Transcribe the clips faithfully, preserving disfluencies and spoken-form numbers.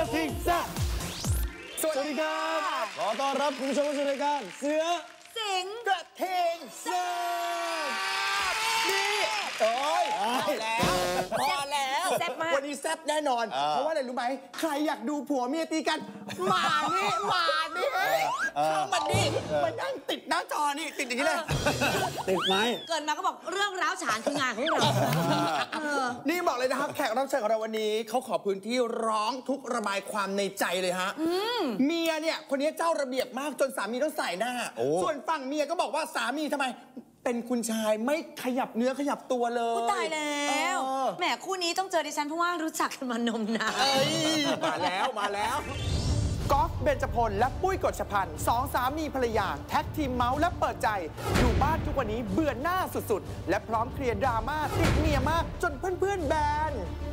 ระทิงแซ่บสวัสดีครับขอต้อนรับคุณผู้ชมเข้าสู่รายการเสือสิงกระทิงแซ่บนี่โอ้ยพอแล้วพอแล้วแซ่บมากวันนี้แซ่บแน่นอนเพราะว่าอะไรรู้ไหมใครอยากดูผัวเมียตีกันมานี่มานี่เข้ามานี่มานั่งติดหน้าจอนี่ติดอย่างนี้เลยติดไหมเกิดมาก็บอกเรื่องร้าวฉานคืองานของเรานี่บอกเลยนะครับแขกรับเชิญของเราวันนี้เขาขอพื้นที่ร้องทุกระบายความในใจเลยฮะเมียเนี่ยคนนี้เจ้าระเบียบมากจนสามีต้องใส่หน้าส่วนฝั่งเมียก็บอกว่าสามีทำไมเป็นคุณชายไม่ขยับเนื้อขยับตัวเลยตายแล้วแหมคู่นี้ต้องเจอดิฉันเพราะว่ารู้จักกันมานมนานมาแล้วมาแล้วก๊อฟเบญจพลและปุ้ยกฎชพันธ์สองสามีภรรยาแท็กทีมเมาส์และเปิดใจอยู่บ้านทุกวันนี้เบื่อหน้าสุดๆและพร้อมเคลียร์ดราม่าติดเมียมากจนเพื่อนๆแบน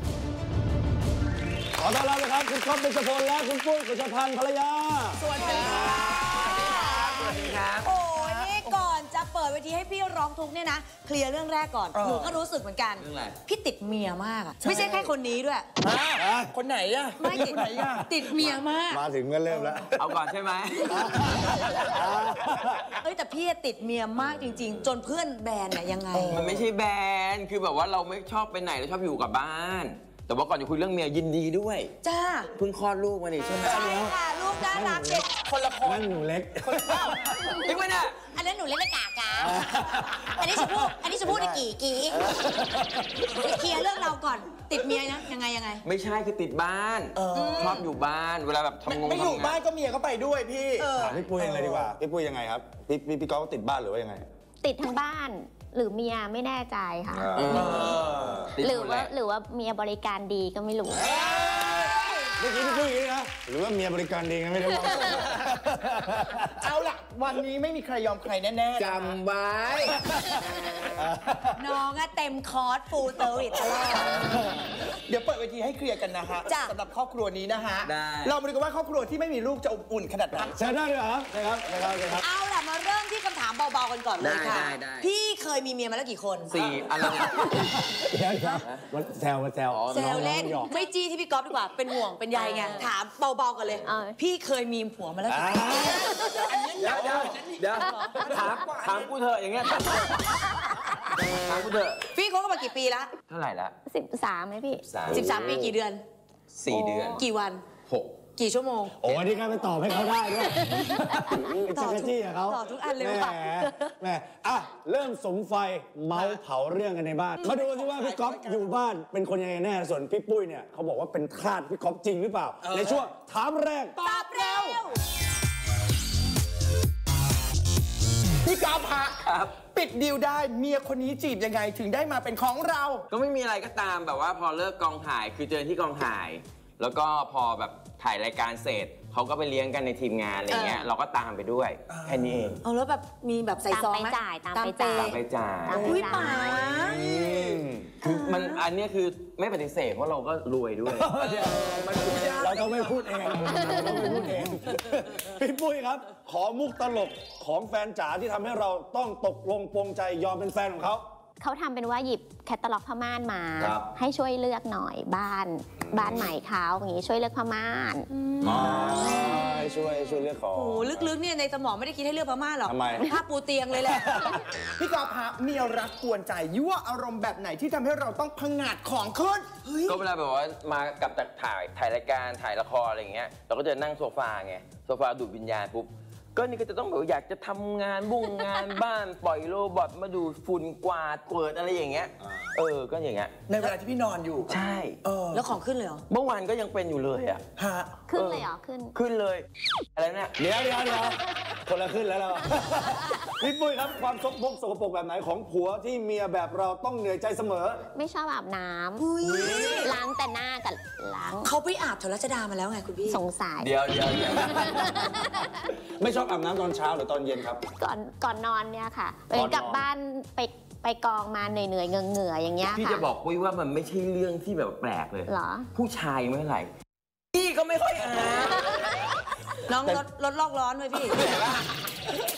ขอต้อนรับนะครับคุณก๊อฟเบญจพลและคุณปุ้ยกฎชพันธ์ภรรยาสวัสดีครับสวัสดีครับโอ้ยนี่ก่อนจะเปิดเวทีให้พี่ร้องทุกเนี่ยนะเคลียร์เรื่องแรกก่อนหนูก็รู้สึกเหมือนกันพี่ติดเมียมากไม่ใช่แค่คนนี้ด้วยคนไหนอะไม่ติดไหนอะติดเมียมากมาถึงก็เริ่มแล้วเอาก่อนใช่ไหมเฮ้ยแต่พี่ติดเมียมากจริงๆจนเพื่อนแบนเนี่ยยังไงมันไม่ใช่แบนคือแบบว่าเราไม่ชอบไปไหนเราชอบอยู่กับบ้านแต่ว่าก่อนจะคุยเรื่องเมียยินดีด้วยจ้าเพิ่งคลอดลูกมานี่ใช่ไหมใช่ค่ะลูกน่ารักเด็กคนละคนนั่นหนูเล็กจริงไหมเนี่ยอันนั้นหนูเล็กกากาอันนี้ชมพู่อันนี้ชมพู่ในกี่กี่เคลียร์เรื่องเราก่อนติดเมียนะยังไงยังไงไม่ใช่คือติดบ้านชอบอยู่บ้านเวลาแบบทำงงไม่อยู่บ้านก็เมียก็ไปด้วยพี่ถามพี่ปุ้ยอะไรดีกว่าพี่ปุ้ยยังไงครับพี่พี่ก๊อฟติดบ้านหรือว่ายังไงติดทั้งบ้านหรือเมียไม่แน่ใจค่ะหรือว่าหรือว่าเมียบริการดีก็ไม่รู้เมื่อกี้พี่ปุ้ยอย่างนี้นะหรือว่าเมียบริการดีก็ไม่รู้เอาล่ะวันนี้ไม่มีใครยอมใครแน่ๆจำไว้น้องอะเต็มคอร์สฟูลเซอร์วิสตลอดเดี๋ยวเปิดเวทีให้เคลียร์กันนะฮะสำหรับครอบครัวนี้นะฮะเรามาดูกันว่าครอบครัวที่ไม่มีลูกจะอบอุ่นขนาดไหนใช่ได้เลยเหรอใช่ครับใช่ครับใช่ครับเอาล่ะมาเริ่มที่คำถามเบาๆกันก่อนเลยค่ะพี่เคยมีเมียมาแล้วกี่คนสี่อะไรเดี๋ยวครับมันแซวมันแซวแซวเล่นไม่จี้ที่พี่ก๊อฟดีกว่าเป็นห่วงเป็นใยไงถามเบาๆกันเลยพี่เคยมีผัวมาแล้วกี่คนเดี๋ยวเดี๋ยวเดี๋ยวถามถามกูเถอะอย่างเงี้ยถามกูเถอะพี่เขาก็มากี่ปีละเท่าไหร่ละสิบสามไหมพี่สิบสามปีกี่เดือนสี่เดือนกี่วันหกกี่ชั่วโมงโอ้ยนี่ก็ไปตอบให้เขาได้ด้วยต่อทุกที่เขาต่อทุกอันเลยแหมแหมอ่ะเริ่มสมไฟเมาเผาเรื่องกันในบ้านมาดูซิว่าพี่ก๊อฟอยู่บ้านเป็นคนยังไงแน่ส่วนพี่ปุ้ยเนี่ยเขาบอกว่าเป็นทาสพี่ก๊อฟจริงหรือเปล่าในช่วงถามแรกตอบเร็วพี่ก๊อฟฮะปิดดีลได้เมียคนนี้จีบยังไงถึงได้มาเป็นของเราก็ไม่มีอะไรก็ตามแบบว่าพอเลิกกองถ่ายคือเจอที่กองถ่ายแล้วก็พอแบบถ่ายรายการเสร็จเขาก็ไปเลี้ยงกันในทีมงานอะไรเงี้ยเราก็ตามไปด้วยแค่นี้เองเอาแล้วแบบมีแบบใส่ซองไหมตามไปจ่ายตามไปจ่ายตามไปจ่ายอุ้ยป๋าคือมันอันนี้คือไม่ปฏิเสธเพราะเราก็รวยด้วยเราต้องไม่พูดเองเราต้องไม่พูดเองพี่ปุ้ยครับขอมุกตลกของแฟนจ๋าที่ทำให้เราต้องตกลงปลงใจยอมเป็นแฟนของเขาเขาทำเป็นว่าหยิบแคตตาล็อกผ้าม่านมาให้ช่วยเลือกหน่อยบ้านบ้านใหม่เขาอย่างนี้ช่วยเลือกผ้าม่านให้ช่วยช่วยเลือกของโอ้ลึกๆเนี่ยในสมองไม่ได้คิดให้เลือกผ้าม่านหรอกผ้าปูเตียงเลยแหละพี่ก๊อฟฮะเมียรักกวนใจยั่วอารมณ์แบบไหนที่ทำให้เราต้องพังงาดของขึ้นก็เวลาแบบว่ามากับจากถ่ายถ่ายรายการถ่ายละครอะไรอย่างเงี้ยเราก็จะนั่งโซฟาไงโซฟาดูดวิญญาณปุ๊บก็นี่ก็จะต้องแบบอยากจะทำงานบุ้งงานบ้านปล่อยโรบอทมาดูฝุ่นกวาดเกิดอะไรอย่างเงี้ยเออก็อย่างเงี้ยในเวลาที่พี่นอนอยู่ใช่แล้วของขึ้นเลยเหรอเมื่อวานก็ยังเป็นอยู่เลยอ่ะฮะขึ้นเลยเหรอขึ้นขึ้นเลยอะไรเนี่ยเดี๋ยวเดี๋ยวเดี๋ยวคนละขึ้นแล้วเราพี่ปุ้ยครับความซกมกสกปรกแบบไหนของผัวที่เมียแบบเราต้องเหนื่อยใจเสมอไม่ชอบอาบน้ำล้างแต่หน้ากับล้างเขาไปอาบแถวรัชดามาแล้วไงคุณพี่สงสัยเดี๋ยวเดี๋ยวไม่ชอบอาบน้ำตอนเช้าหรือตอนเย็นครับก่อนก่อนนอนเนี่ยค่ะไปกลับบ้านไปไปกองมาเหนื่อยเหนื่อยเงื้อเงื้ออย่างเงี้ยพี่จะบอกปุ้ยว่ามันไม่ใช่เรื่องที่แบบแปลกเลยเหรอผู้ชายไม่ไหร่พี่ก็ไม่ค่อยอาบน้องรถรถลอกร้อนเลยพี่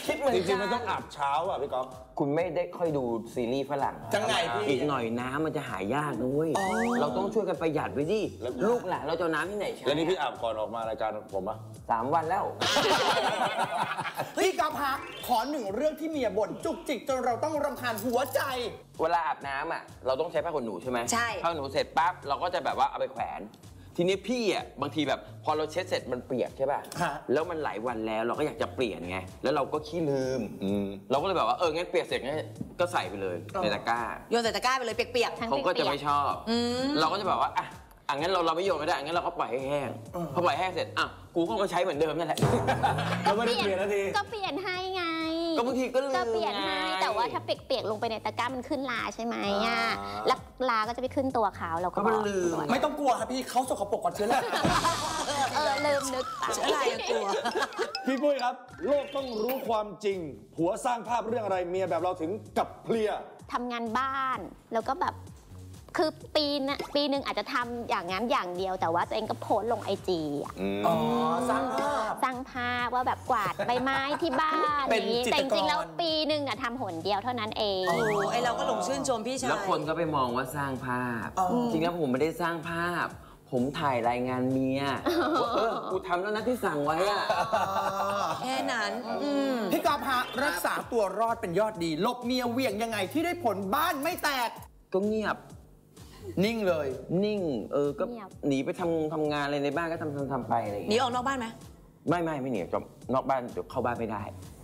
คิดเหมือนจกันริงๆมันต้องอาบเช้าอ่ะพี่ก๊อฟคุณไม่ได้ค่อยดูซีรีส์ฝรั่งจังไงพี่อีกหน่อยน้ำมันจะหายากด้วยเราต้องช่วยกันประหยัดไว้ดิลูกหลานเราจะเอาน้ำที่ไหนใช้แล้วนี่พี่อาบก่อนออกมารายการผมปะสามวันแล้วพี่กอล์ฟฮะขอหนึ่งเรื่องที่เมียบ่นจุกจิกจนเราต้องรำคาญหัวใจเวลาอาบน้ำอ่ะเราต้องใช้ผ้าขนหนูใช่ไหมใช่ผ้าขนหนูเสร็จปั๊บเราก็จะแบบว่าเอาไปแขวน ทีนี้พี่อ่ะบางทีแบบพอเราเช็ดเสร็จมันเปียกใช่ป่ะฮะแล้วมันหลายวันแล้วเราก็อยากจะเปลี่ยนไงแล้วเราก็ขี้ลืมเราก็เลยแบบว่าเอองั้นเปียกเสร็จงั้นก็ใส่ไปเลยในตะกร้าโยนใส่ตะกร้าไปเลยเปียกทั้งเขาก็จะไม่เปียกชอบ เราก็จะแบบว่าอ่ะอ่ะงั้นเราเราไม่โยนก็ได้งั้นเราก็ปล่อยให้แห้งพอปล่อยแห้งเสร็จอ่ะกูก็มาใช้เหมือนเดิมนั่นแหละเราไม่ได้เปลี่ยนนาทีก็เปลี่ยนให้ไงก็บางทีก็ลืมก็เปลี่ยนให้ไงแต่ว่าถ้าเปียกๆลงไปในตะกร้ามันขึ้นลาใช่ไหมอ่ะแล้วลาก็จะไปขึ้นตัวเขาเราก็ก็มันลืมไม่ต้องกลัวครับพี่เขาสกปรกก่อนเชื้อราเออลืมนึกไปอะไรอะกลัวพี่ปุ้ยครับ โลกต้องรู้ความจริง ผัวสร้างภาพเรื่องอะไรเมียแบบเราถึงกับเพลียทำงานบ้านแล้วก็แบบคือปีนะปีหนึ่งอาจจะทำอย่างนั้นอย่างเดียว แต่ว่าตัวเองก็โพสต์ลงไอจีอ่ะอ๋อสร้างภาพสร้างภาพว่าแบบกวาดใบไม้ที่บ้านเป็อน ย่างนี้จิตรแต่จริงๆแล้วกรปีหนึ่งอะทำหนเดียวเท่านั้นเองโอ้ไอเราก็หลงชื่นชมพี่ชายแล้วคนก็ไปมองว่าสร้างภาพ จริงๆแล้วผมไม่ได้สร้างภาพ ผมถ่ายรายงานเมียว่าเออกูทำแล้วนะที่สั่งไว้อะแค่นั้นอืมพี่กอล์ฟฮะรักษาตัวรอดเป็นยอดดีหลบเมียเหวี่ยงยังไงที่ได้ผลบ้านไม่แตกก็เงียบนิ่งเลยนิ่ง เออ ก็หนีไปทำทำงานอะไรในบ้านก็ทำทำทำไปอะไรอย่างหนีเงี้ยออกนอกบ้านไหมไม่ไม่ไม่หนีจบนอกบ้านเดี๋ยวเข้าบ้านไม่ได้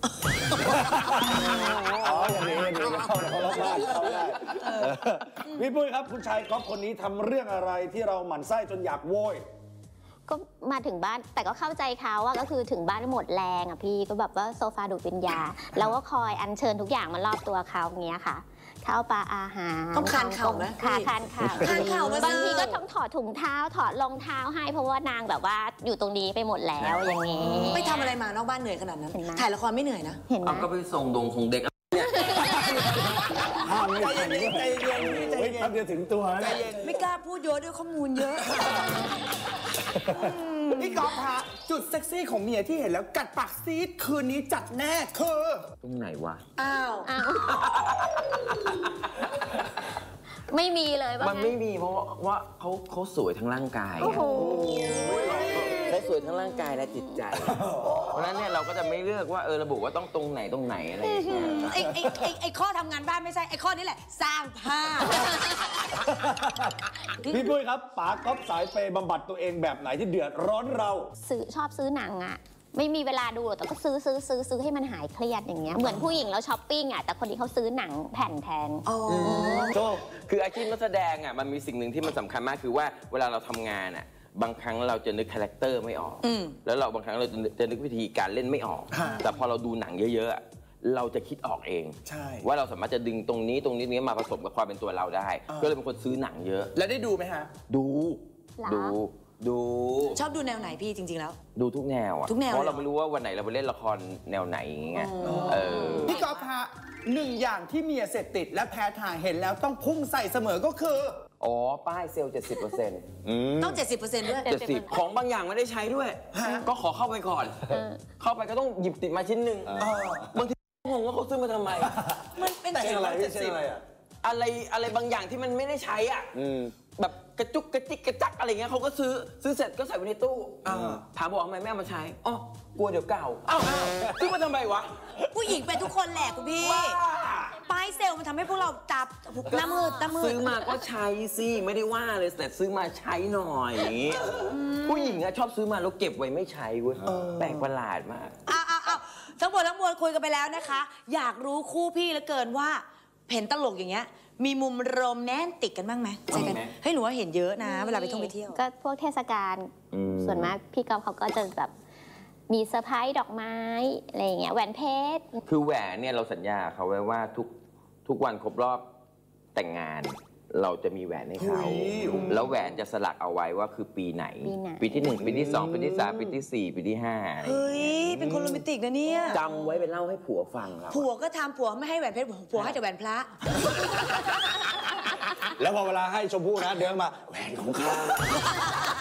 อ๋ออย่างนี้อย่างนี้เข้าเขาล็อกบ้านเขาได้พี่ปุ้ยครับคุณชายก๊อฟคนนี้ทำเรื่องอะไรที่เราหมั่นไส้จนอยากโวยก็มาถึงบ้านแต่ก็เข้าใจเขาว่าก็คือถึงบ้านหมดแรงอ่ะพี่ก็แบบว่าโซฟาดูดวิญญาแล้วก็คอยอัญเชิญทุกอย่างมารอบตัวเขาอย่างเงี้ยค่ะข้าวปลาอาหารต้องคานเข่าไหมค่ะคานเข่าคานเข่ามาสิบางทีก็ต้องถอดถุงเท้าถอดรองเท้าให้เพราะว่านางแบบว่าอยู่ตรงนี้ไปหมดแล้วอย่างนี้ไปทำอะไรมานอกบ้านเหนื่อยขนาดนั้นเห็นไหมถ่ายละครไม่เหนื่อยนะเห็นไหมเอาก็ไปส่งดงส่งเด็กห้ามไม่ใจทันเย็นๆใจเย็นๆพี่ใจเฮ้ยเย็แป๊นบเดียวถึงตัวใจแล้วเย็นไม่กล้าพูดเยอะด้วยข้อมูลเยอะพี่กอล์ฟฮะจุดเซ็กซี่ของเมียที่เห็นแล้วกัดปากซีดคืนนี้จัดแน่คือตรงไหนวะอ้าวอ้าวไม่มีเลยว่ามันงั้นไม่มีเพราะว่าเขาเขาสวยทั้งร่างกายโอ้โหเขาสวยทั้งร่างกายและจิตใจ เพราะฉะนั้นเนี่ยเราก็จะไม่เลือกว่าเออระบุว่าต้องตรงไหนตรงไหนอะไรอย่างเงี้ยไอ้ไอ้ไอ้ไอ้ข้อทำงานบ้านไม่ใช่ไอ้ข้อนี้แหละ สร้างภาพพี่ปุ้ยครับป๋าก๊อฟสายเปย์บำบัดตัวเองแบบไหนที่เดือดร้อนเราซื้อชอบซื้อหนังอ่ะไม่มีเวลาดูหรอกแต่ก็ซื้อซื้อซื้อซื้อให้มันหายเครียดอย่างเงี้ยเหมือนผู้หญิงแล้วช้อปปิ้งอ่ะแต่คนนี้เขาซื้อหนังแผ่นแทนโจคืออาชีพนักแสดงอ่ะมันมีสิ่งหนึ่งที่มันสำคัญมากคือว่าเวลาเราทำงานอ่ะบางครั้งเราจะนึกคาแรคเตอร์ไม่ออก แล้วเราบางครั้งเราจะนึกจะนึกวิธีการเล่นไม่ออก แต่พอเราดูหนังเยอะๆอะเราจะคิดออกเองใช่ว่าเราสามารถจะดึงตรงนี้ตรงนี้นี้มาผสมกับความเป็นตัวเราได้ ก็เลยเป็นคนซื้อหนังเยอะแล้วได้ดูไหมฮะดูเหรอดูดูชอบดูแนวไหนพี่จริง ๆ แล้วดูทุกแนวอ่ะทุกแนวเพราะเลยเหรเราอไม่รู้ว่าวันไหนเราไปเล่นละครแนวไหนอย่างเงี้ยเออพี่กอล์ฟฮะหนึ่งอย่างที่เมียเสพติดและแพ้ทางเห็นแล้วต้องพุ่งใส่เสมอก็คืออ๋อ ป้ายเซลล์ เจ็ดสิบเปอร์เซ็นต์ต้อง เจ็ดสิบเปอร์เซ็นต์ ด้วยเจ็ดสิบของบางอย่างไม่ได้ใช้ด้วย ก็ขอเข้าไปก่อน เข้าไปก็ต้องหยิบติดมาชิ้นหนึ่งบางทีงงว่าเขาซื้อมาทำไมมันเป็นแต่เช่นอะไรพี่เช่นอะไรอ่ะอะไรอะไรบางอย่างที่มันไม่ได้ใช้อ่ะแบบกระจุกกระจิกกระจักอะไรเงี้ยเขาก็ซื้อซื้อเสร็จก็ใส่ไว้ในตู้ถามบอกทำไมแม่เอามาใช้อ๋อกลัวเดี๋ยวเก่าอ้าวซื้อมาทำไมวะผู้หญิงเป็นทุกคนแหละคุณพี่ ป้ายเซลล์มันทำให้พวกเราจับหน้ามืดหน้ามืดซื้อมาก็ใช้สิไม่ได้ว่าเลยแต่ซื้อมาใช้หน่อยผู้หญิงอะชอบซื้อมาแล้วเก็บไว้ไม่ใช้เว้ยแปลกประหลาดมากอ้าวอ้าวอ้าวทั้งหมดทั้งมวลคุยกันไปแล้วนะคะ อยากรู้คู่พี่เหลือเกินว่าเห็นตลกอย่างเงี้ย มีมุมโรแมนติกกันบ้างไหมเจอกันมีไหมเฮ้ยหนูว่าเห็นเยอะนะ เวลาไปท่องไปเที่ยวก็พวกเทศกาลอืมส่วนมากพี่กอล์ฟเขาก็จะแบบมีเซอร์ไพรส์ดอกไม้อะไรอย่างเงี้ยแหวนเพชรคือแหวนเนี่ยเราสัญญาเขาไว้ว่าทุกทุกวันครบรอบแต่งงาน เราจะมีแหวนให้เขาเฮ้ยแล้วแหวนจะสลักเอาไว้ว่าคือปีไหนปีไหนปีที่หนึ่งปีที่สองปีที่สามปีที่สี่ปีที่ห้าอะไรอย่างเฮ้เงี้ยย เป็นคนโรแมนติกนะเนี่ยจำไว้เป็นเล่าให้ผัวฟังครับผัวก็ทำผัวไม่ให้แหวนเพชรผัวให้แต่แหวนพระแล้วพอเวลาให้ชมพู่นะเดินมาแหวนของข้า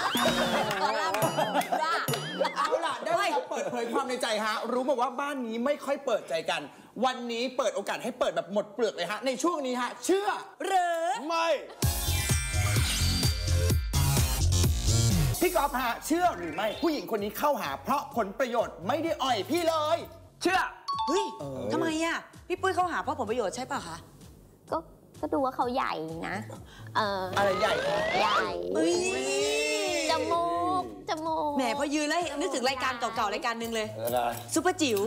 ตอนรับว่าเอาล่ะได้เวลาเปิดเผยความในใจฮะรู้มาว่าบ้านนี้ไม่ค่อยเปิดใจกัน วันนี้เปิดโอกาสให้เปิดแบบหมดเปลือกเลยฮะในช่วงนี้ฮะเชื่อหรือไม่พี่กอล์ฟฮะเชื่อหรือไม่ผู้หญิงคนนี้เข้าหา เพราะผลประโยชน์ไม่ได้อ่อยพี่เลยเชื่อเฮ้ยทำไมอ่ะพี่ปุ้ยเขาหาเพราะผลประโยชน์ใช่ป่ะคะก็ก็ดูว่าเขาใหญ่นะ เอออะไรใหญ่คะใหญ่เฮ้ยจมูก จมูกแหมพอยืนแล้วนึกถึงรายการเก่าๆรายการหนึ่งเลยอะไรซุปเปอร์จิ๋ว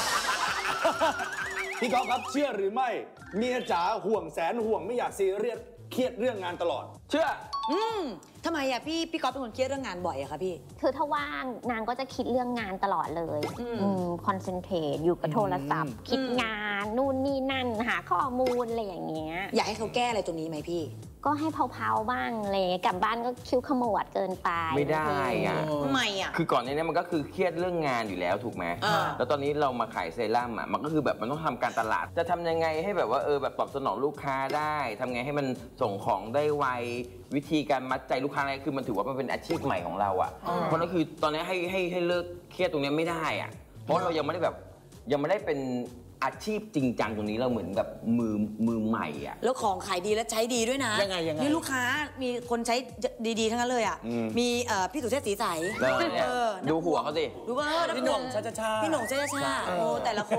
พี่ก๊อฟครับเชื่อหรือไม่เมียจ๋าห่วงแสนห่วงไม่อยากซีเรียสเครียดเรื่องงานตลอดเชื่ออืมทำไมอ่ะพี่พี่ก๊อฟเป็นคนเครียดเรื่องงานบ่อยอะคะพี่คือถ้าว่างนางก็จะคิดเรื่องงานตลอดเลยคอนเซนเทรตอยู่กับโทรศัพท์ คิดงานนู่นนี่นั่นหาข้อมูลอะไรอย่างเงี้ยอยากให้เขาแก้อะไรตรงนี้ไหมพี่ก็ให้เผาๆบ้างเลยกลับบ้านก็คิ้วขมวดเกินไปไม่ได้อะทำไมอ่ะคือก่อนหน้านี้มันก็คือเครียดเรื่องงานอยู่แล้วถูกไหมอ่าแล้วตอนนี้เรามาขายเซรั่มอ่ะ มันก็คือแบบมันต้องทำการตลาด จะทำยังไงให้แบบว่าเออแบบตอบสนองลูกค้าได้ทำไงให้มันส่งของได้ไว วิธีการมัดใจลูกค้าอะไรคือมันถือว่ามันเป็นอาชีพใหม่ของเราอ่ะ เพราะนั่นคือตอนนี้ให้ให้ให้เลิกเครียดตรงนี้ไม่ได้อ่ะ เพราะเรายังไม่ได้แบบยังไม่ได้เป็นอาชีพจริงจังตรงนี้เราเหมือนแบบมือมือใหม่อ่ะแล้วของขายดีและใช้ดีด้วยนะยังไงยังไงนี่ลูกค้ามีคนใช้ดีๆทั้งนั้นเลยอ่ะอืมมีเอ่อพี่สุเทพสีใสเออเนี่ยเออดูหัวเขาสิดูว่าเออพี่หน่งชาชาชาพี่หน่งชาชาชาโอ้แต่ละคน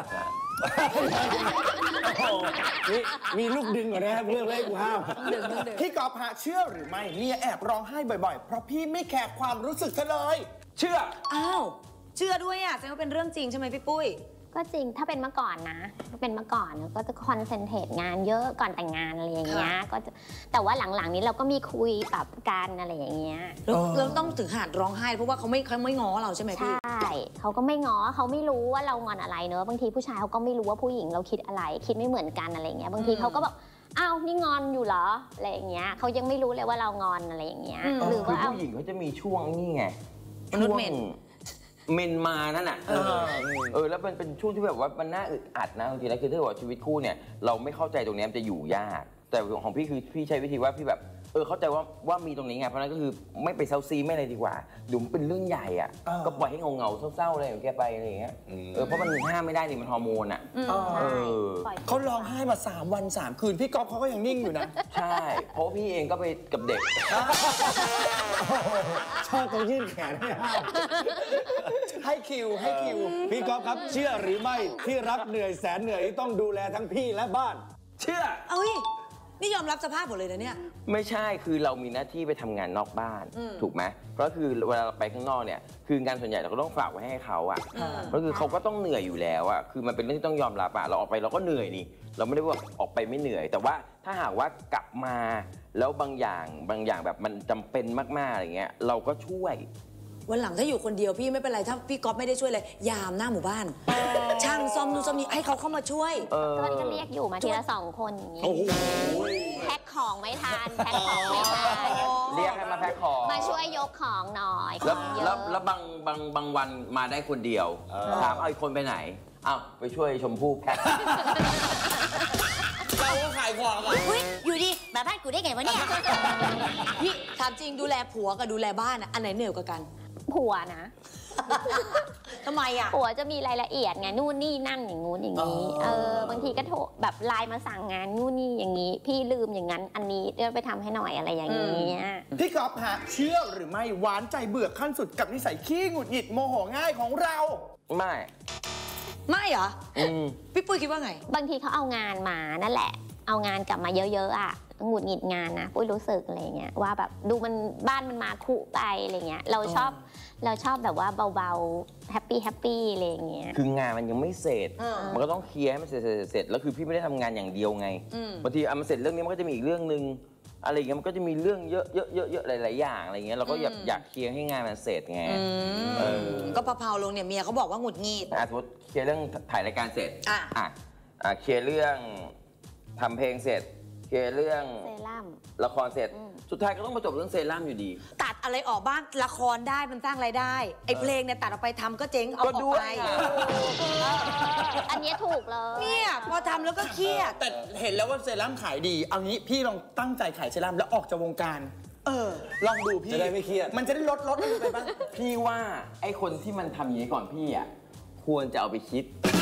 มีมีลูกดึงก่อนนะครับเรื่องเล็กกูห้ามดึงดึงดึงพี่กอล์ฟฮะเชื่อหรือไม่เมียแอบร้องไห้บ่อยๆ เพราะพี่ไม่แคร์ความรู้สึกเธอเลยเชื่ออ้าวเชื่อด้วยอ่ะแสดงว่าเป็นเรื่องจริงใช่ไหมพี่ปุ้ยก็จริงถ้าเป็นเมื่อก่อนนะถ้าเป็นเมื่อก่อนก็จะคอนเซนเทรตงานเยอะก่อนแต่งงานอะไรอย่างเงี้ยก็จะแต่ว่าหลังๆนี้เราก็มีคุยปรับกันอะไรอย่างเงี้ยแล้วเราต้องถึงหาดร้องไห้เพราะว่าเขาไม่เขาไม่ง้อเราใช่ไหมใชพี่่เขาก็ไม่ง้อเขาไม่รู้ว่าเรางอนอะไรเนอะบางทีผู้ชายเขาก็ไม่รู้ว่าผู้หญิงเราคิดอะไร คิดไม่เหมือนกันอะไรอย่างเงี้ยบางทีเขาก็แบบอ้าวนี่งอนอยู่เหรออะไรอย่างเงี้ยเขายังไม่รู้เลยว่าเรางอนอะไรอย่างเงี้ยอืมหรือคือว่าเอาผู้หญิงเขาจะมีช่วงนี่ไงมนุษย์เมนเมนมานั่นน่ะเออเออแล้วเป็นเป็นช่วงที่แบบว่ามันน่าอึดอัดนะบางทีแล้วคือถ้าบอกว่าชีวิตคู่เนี่ยเราไม่เข้าใจตรงนี้มันจะอยู่ยาก แต่ของพี่คือพี่ใช้วิธีว่าพี่แบบเออเข้าใจว่าว่ามีตรงนี้ไงเพราะนั้นก็คือไม่ไปเซาซีไม่อะไรดีกว่าเดี๋ยวมันเป็นเรื่องใหญ่อ่ะก็ปล่อยให้เงาเงาๆเศร้าๆอะไรอย่างเงี้ยไปอะไรอย่างเงี้ยเออเพราะมันห้ามไม่ได้นี่มันฮอร์โมนอ่ะเออเออปล่อยเขาร้องไห้มาสามวันสามคืนพี่กอล์ฟเขาก็ยังนิ่งอยู่นะใช่ เพราะว่าพี่เองก็ไปกับเด็กชอบตรงยื่นแขนให้ห้ามให้คิวให้คิวพี่ก๊อฟครับเชื่อหรือไม่ที่รักเหนื่อยแสนเหนื่อยที่ต้องดูแลทั้งพี่และบ้านเชื่อเอ้ยนี่ยอมรับสภาพหมดเลยนะเนี่ยไม่ใช่คือเรามีหน้าที่ไปทำงานนอกบ้าน ถูกไหมเพราะคือเวลาเราไปข้างนอกเนี่ยคืองานส่วนใหญ่เราก็ต้องฝากไว้ให้เขาอ่ะเพราะคือเขาก็ต้องเหนื่อยอยู่แล้วอ่ะคือมันเป็นเรื่องที่ต้องยอมรับอ่ะเราออกไปเราก็เหนื่อยนี่เราไม่ได้ว่าออกไปไม่เหนื่อย แต่ว่าถ้าหากว่ากลับมาแล้วบางอย่างบางอย่างแบบมันจำเป็นมากๆอะไรเงี้ยเราก็ช่วยวันหลังถ้าอยู่คนเดียวพี่ไม่เป็นไรถ้าพี่ก๊อฟไม่ได้ช่วยเลยยามหน้าหมู่บ้าน ช่างซ่อมนู่นซ่อมนี่ให้เขาเข้ามาช่วยเออก็ก็เรียกอยู่มาทีละสองคนอย่างงี้โอ้โหแพ็คของไม่ทันแพ็คของไม่ทันเรียกให้มาแพ็คของมาช่วยยกของหน่อยขแล้วองเยแล้วอะแล้วบางบางบางวันมาได้คนเดียวถามเอาอีกคนไปไหนอ้าวไปช่วยชมพู่แพ็คเราก็ขายของอ่ะเฮ้ยอยู่ดีมาบ้านกูได้ไงวะเนี่ย พี่ถามจริงดูแลผัวกับดูแลบ้านอะอันไหนเหนื่อยกว่ากันผัวนะทำไมอะผัวจะมีรายละเอียดไงนู่นนี่นั่นอย่างงู้นอย่างนี้เออบางทีก็โทรแบบไลน์มาสั่งงานนู่นนี่อย่างนี้ พี่ลืมอย่างนั้นอันนี้เดี๋ยวไปทำให้หน่อยอะไรอย่างนี้พี่กอล์ฟฮะเชื่อหรือไม่หวานใจเบื่อขั้นสุดกับนิสัยขี้หงุดหงิดโมโหง่ายของเราไม่ไม่เหรออืมพี่ปุ้ยคิดว่าไงบางทีเขาเอางานมานั่นแหละ เอางานกลับมาเยอะๆอ่ะหงุดหงิดงานนะปุ้ยรู้สึกอะไรเงี้ยว่าแบบดูมันบ้านมันมาคุไปอะไรเงี้ยเราชอบเราชอบแบบว่าเบาๆแฮปปี้แฮปปี้อะไรเงี้ยคืองานมันยังไม่เสร็จเออมันก็ต้องเคลียร์ให้มันเสร็จเสร็จเสร็จแล้วคือพี่ไม่ได้ทำงานอย่างเดียวไงอืมบางทีอ่ะมันเสร็จเรื่องนี้มันก็จะมีอีกเรื่องนึงอะไรอย่างเงี้ยมันก็จะมีเรื่องเยอะเยอะเยอะเยอะหลายๆอย่างอะไรเงี้ยเราก็อยากอยากเคลียร์ให้งานมันเสร็จไง เออก็พะเพาลงเนี่ยเมียเขาบอกว่าหงุดหงิดอ่ะสมมติเคลียร์เรื่องถ่ายรายการเสร็จอ่ะอ่ะอ่ะเคลียร์เรื่องทำเพลงเสร็จเคลียร์เรื่องเซรั่มละครเสร็จ สุดท้ายก็ต้องมาจบเรื่องเซรั่มอยู่ดีตัดอะไรออกบ้างละครได้มันสร้างรายได้ ไอ้เพลงเนี่ยตัดออกไปทำก็เจ๊งเอาอก็อกด้วไปยอันนี้ถูกเลยเนี่ยพอทำแล้วก็เครียดแต่เห็นแล้วว่าเซรั่มขายดี เอางี้พี่ลองตั้งใจขายเซรั่มแล้วออกจากวงการเเออลองดูพี่จะได้ไม่เครียดมันจะได้ลดลดอะไรไปบ้างพี่ว่าไอ้คนที่มันทำอย่างนี้ก่อนพี่อ่ะควรจะเอาไปคิด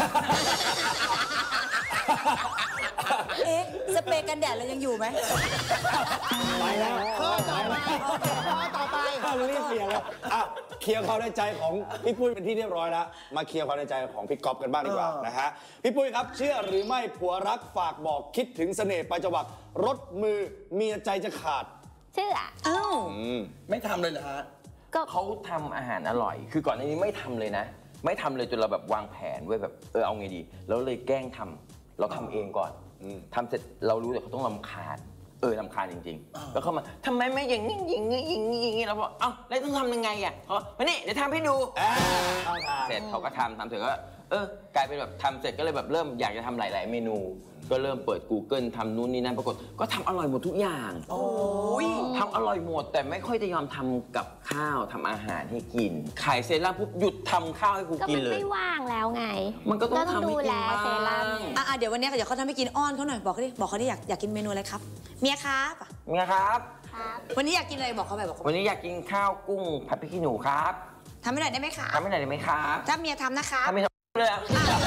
เอ๊ะสเปรย์กันแดดเรายังอยู่ไหมไปแล้วข้อต่อไปข้อต่อไปข้าวรีบเปลี่ยนแล้วอ่ะเคลียร์ความในใจของพี่ปุ้ยเป็นที่เรียบร้อยแล้วมาเคลียร์ความในใจของพี่ก๊อฟกันบ้างดีกว่าเออนะฮะพี่ปุ้ยครับเชื่อหรือไม่ผัวรักฝากบอกคิดถึงเสน่ห์ปลายจวักรถมือเมียใจจะขาดเชื่ออ้าวไม่ทำเลยเหรอฮะก็เขาทำอาหารอร่อย คือก่อนหน้านี้ไม่ทำเลยนะ ไม่ทำเลยจนเราแบบวางแผนไว้แบบเออเอาไงดี แล้วเลยแกล้งทำเราทำเองก่อนทำเสร็จเรารู้แต่เขาต้องรำคาญเออรำคาญจริงๆ แล้วเข้ามาทำไมไม่อย่างนี้อย่างนี้อย่างนี้อย่างนี้เราบอกเอ้าแล้วต้องทำยังไงอ่ะเขามานี่เดี๋ยวทำให้ดูเสร็จเขาก็ทำทำเสร็จก็เออกลายเป็นแบบทำเสร็จก็เลยแบบเริ่มอยากจะทำหลาย ๆ เมนู ก็เริ่มเปิด Google ทำนู่นนี่นั่นปรากฏก็ทำอร่อยหมดทุกอย่างโอ้ยทำอร่อยหมดแต่ไม่ค่อยจะยอมทำกับข้าวทำอาหารให้กินขายเซรั่มปุ๊บหยุดทำข้าวให้กูก็กินมันเลยไม่ว่างแล้วไงมันก็ต้องทำให้ดูกินแลบ้างเซรั่มอ่ะเดี๋ยววันนี้เดี๋ยวเขาทำให้กินอ้อนเขาหน่อยบอกเขาดิบอกเขาดิอยากอยากกินเมนูอะไรครับเมียครับเมียครับวันนี้อยากกินอะไรบอกเขาไปบอกเขาวันนี้อยากกินข้าวกุ้งผัดพริกขี้หนูครับทำให้หน่อยได้ไหมคะทำให้หน่อยได้ไหมครับถ้าเมียทำนะคะทำไม่ทำเลยอะ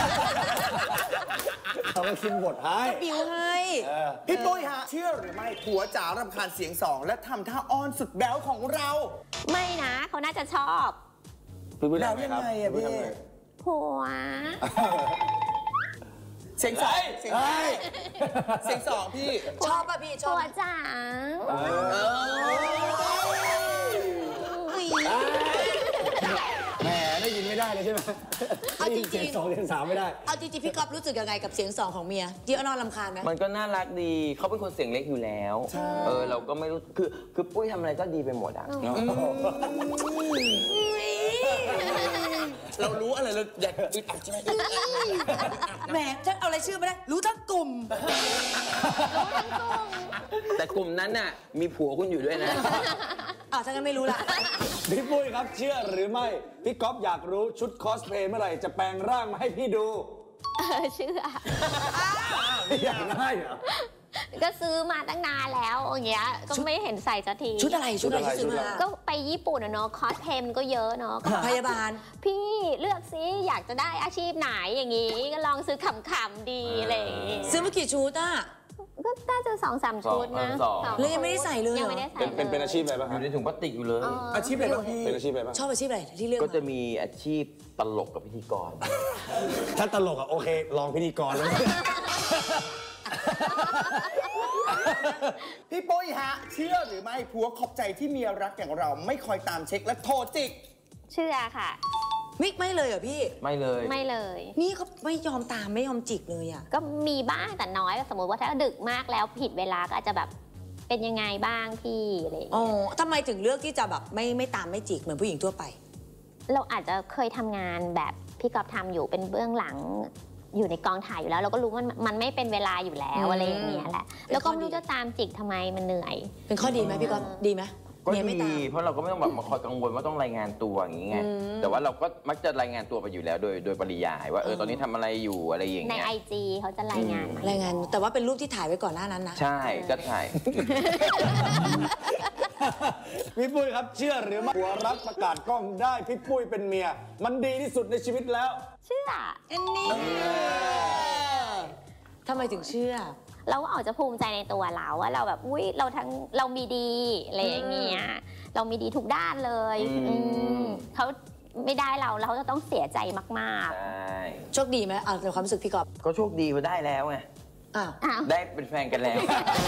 เขาก็คิดบทให้บิวให้พี่ปุ้ยฮะ เชื่อหรือไม่ผัวจ๋ารำคาญเสียงสองและทำท่าอ้อนสุดแบ๊วของเราไม่นะเขาน่าจะชอบพี่ปุ้ยแล้วทำไงยังครับไงอะพี่ทำไงผัวเสียงสองเสียงเฮ้ยเสียงสองพี่ชอบป่ะพี่ชอผับวจ๋าแหมได้ยินไม่ได้เลยใช่ไหมเอาได้จยินเสีริยงงสองเสียงสามไม่ได้ๆเอาจริงๆพี่ก๊อฟรู้สึกยังไงกับเสียงสองของเมียที่อ้อนรำคาญไหมมันก็น่ารักดีเขาเป็นคนเสียงเล็กอยู่แล้ว เออเราก็ไม่รู้คือคือปุ้ยทำอะไรก็ดีไปหมดอ่ะเนาะเรารู้อะไรเราอยากอึดอัดใช่ไหมแหมฉันเอาอะไรชื่อไม่ได้ รู้ทั้งกลุ่มแต่กลุ่มนั้นน่ะมีผัวคุณอยู่ด้วยนะอ้าวถ้างั้นไม่รู้ละพี่ปุ้ยครับเชื่อหรือไม่ พี่ก๊อฟอยากรู้ชุดคอสเพลย์เมื่อไหร่จะแปลงร่างมาให้พี่ดูเออเชื่ออยากได้เหรอก็ซื้อมาตั้งนานแล้วอย่างเงี้ยก็ไม่เห็นใส่สักทีชุดอะไรชุดอะไรที่ซื้อชุดอะไรมาก็ไปญี่ปุ่นอะเนาะคอสเพลย์มันก็เยอะเนาะก็พยาบาลพี่เลือกซิอยากจะได้อาชีพไหนอย่างงี้ก็ลองซื้อขำๆดีอะไรอย่างงี้ซื้อมากี่ชุดอ่ะก็น่าจะสองสามชุดนะสองแล้วยังไม่ได้ใส่เลยเหรอยังไม่ได้ใส่เป็นเป็นเป็นอาชีพอะไรบ้างอครับยู่ในถุงพลาสติกอยู่เลยอาชีพอะไรบ้างพี่เป็นอาชีพอะไรบ้างชอบอาชีพอะไรที่เลือกก็มาจะมีอาชีพตลกกับพิธีกรถ้าตลกอ่ะโอเค ลองพิธีกรเลยพี่ปุ้ยฮะ เชื่อหรือไม่ผัวขอบใจที่เมียรักอย่างเราไม่คอยตามเช็คและโทรจิกเชื่อค่ะมิกไม่เลยเหรอพี่ไม่เลยไม่เลยนี่เขาไม่ยอมตามไม่ยอมจิกเลยอ่ะก็มีบ้างแต่น้อยสมมติว่าถ้าดึกมากแล้วผิดเวลาก็อาจจะแบบเป็นยังไงบ้างพี่อะไรอย่างอ๋อเงี้ยทำไมถึงเลือกที่จะแบบไม่ไม่ตามไม่จิกเหมือนผู้หญิงทั่วไปเราอาจจะเคยทำงานแบบพี่กอฟทำอยู่เป็นเบื้องหลังอยู่ในกองถ่ายอยู่แล้ว เราก็รู้ว่ามันมันไม่เป็นเวลาอยู่แล้วอืมอะไรอย่างเงี้ยแหละเป็นแล้วก็ข้อไม่ดีรู้จะตามจิกทำไมมันเหนื่อยเป็นข้อดีไหมพี่ก๊อฟดีไหมก็เมียไม่ตามดีเพราะเราก็ไม่ต้องแบบมาคอยกังวลว่าต้องรายงานตัวอย่างงี้ไงอืมแต่ว่าเราก็มักจะรายงานตัวไปอยู่แล้วโดยโดยปริยายว่าเออตอนนี้ทำอะไรอยู่อะไรอย่างในเงี้ยไอจีเขาจะรายงานมรายงานแต่ว่าเป็นรูปที่ถ่ายไว้ก่อนหน้านั้นนะใช่ก็ใช่พี่ปุ้ยครับเชื่อหรือไม่ผัวรักประกาศกล้องได้พี่ปุ้ยเป็นเมีย มันดีที่สุดในชีวิตแล้วเชื่ออันนี้ทำไมถึงเชื่อเราก็ออกจะภูมิใจในตัวเราว่าเราแบบอุ้ยเราทั้งเรามีดีอะไรอย่างเงี้ยเรามีดีทุกด้านเลยอืมอืมเขาไม่ได้เราเราจะต้องเสียใจมากใช่โชคดีไหมอ่ะในความรู้สึกพี่ก๊อฟก็โชคดีมาได้แล้วไงอ้าวๆอ้าวได้เป็นแฟนกันแล้ว